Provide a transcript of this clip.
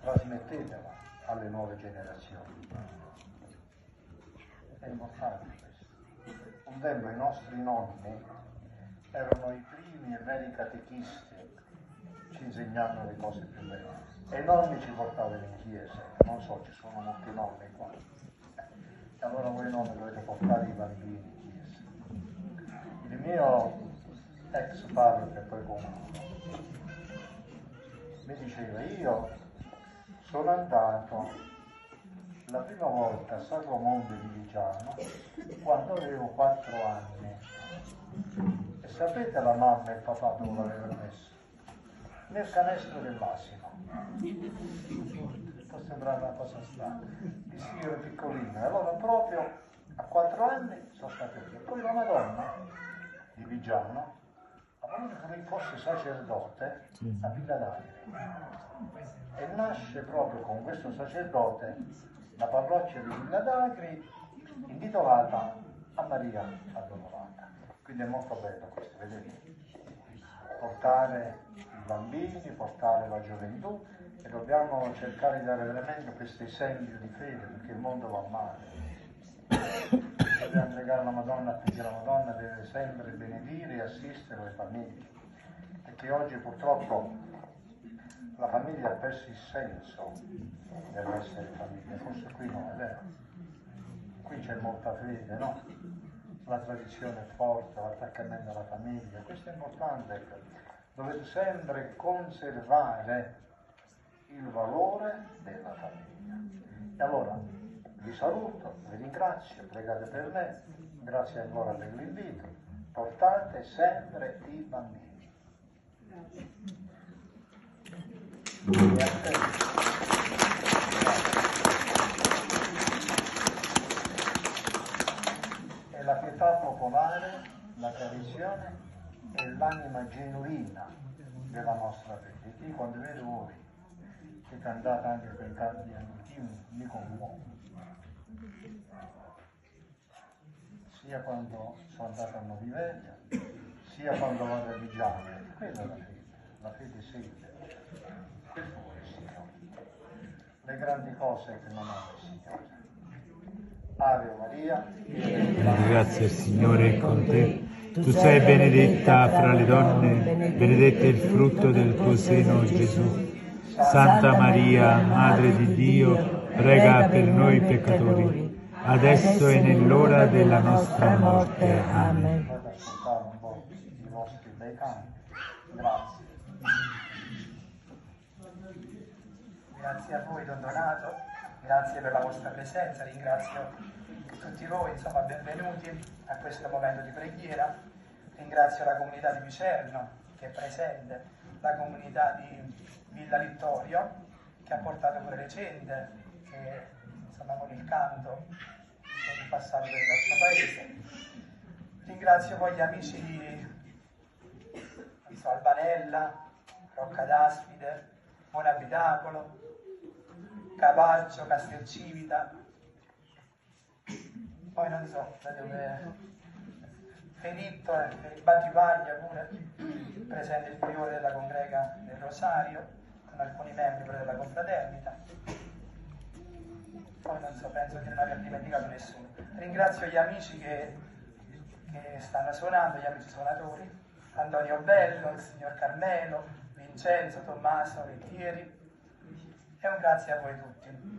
trasmettetela alle nuove generazioni. È importante questo. Un tempo i nostri nonni erano i primi e veri catechisti, ci insegnavano le cose più belle. E i nonni ci portavano in chiesa, non so, ci sono molti nonni qua. E allora voi nonni dovete portare i bambini in chiesa. Il mio ex parroco, e poi comunque, mi diceva, io sono andato la prima volta a Sacro Monte di Vigiano quando avevo 4 anni. E sapete la mamma e il papà dove l'avevano messo? Nel canestro dell'asino. Può sembrare una cosa strana. Dissi io ero piccolino, e allora proprio a 4 anni sono stato qui. Poi la Madonna di Vigiano ha voluto che lui fosse sacerdote a Villa d'Agri. E nasce proprio con questo sacerdote la parrocchia di Villa d'Agri, intitolata a Maria Addolorata. Quindi è molto bello questo, vedete? Portare i bambini, portare la gioventù, e dobbiamo cercare di dare veramente questo esempio di fede, perché il mondo va male. Dobbiamo pregare la Madonna, perché la Madonna deve sempre benedire e assistere le famiglie, perché oggi purtroppo la famiglia ha perso il senso dell'essere famiglia. Forse qui no, è vero? Qui c'è molta fede, no? La tradizione è forte, l'attaccamento alla famiglia, questo è importante. Dovete sempre conservare il valore della famiglia. E allora vi saluto, vi ringrazio, pregate per me, grazie ancora per l'invito, portate sempre i bambini. E a te. È la pietà popolare, la tradizione e l'anima genuina della nostra fede. Io quando vedo voi che cantate anche per tanti anni, io mi commuovo. Sia quando sono andato a Noviveglia, sia quando vado a Vigiano. Quella è la fede sempre. Questo vuole il Signore. Le grandi cose che non ha il Signore. Ave Maria. Grazie Signore è con te. Tu sei benedetta fra le donne, benedetto è il frutto del tuo seno, Gesù. Santa Maria, Madre di Dio, prega per noi peccatori, adesso e nell'ora della nostra morte. Amen. Vado ad ascoltare un po' i vostri bei canti. Grazie. Grazie a voi, Don Donato, grazie per la vostra presenza, ringrazio tutti voi, insomma, benvenuti a questo momento di preghiera. Ringrazio la comunità di Vicerno che è presente, la comunità di Villa Littorio che ha portato pure le cende, che insomma con il canto sono il passato del nostro paese. Ringrazio poi gli amici di Albanella, Rocca d'Aspide, Monabitacolo, Cavalcio, Castelcivita, poi non so da dove, Felitto, Battipaglia pure, presente il priore della congrega del Rosario, con alcuni membri pure della confraternita. Poi non so, penso di non aver dimenticato nessuno. Ringrazio gli amici che stanno suonando, gli amici suonatori, Antonio Bello, il signor Carmelo, Vincenzo, Tommaso, Lettieri, e un grazie a voi tutti.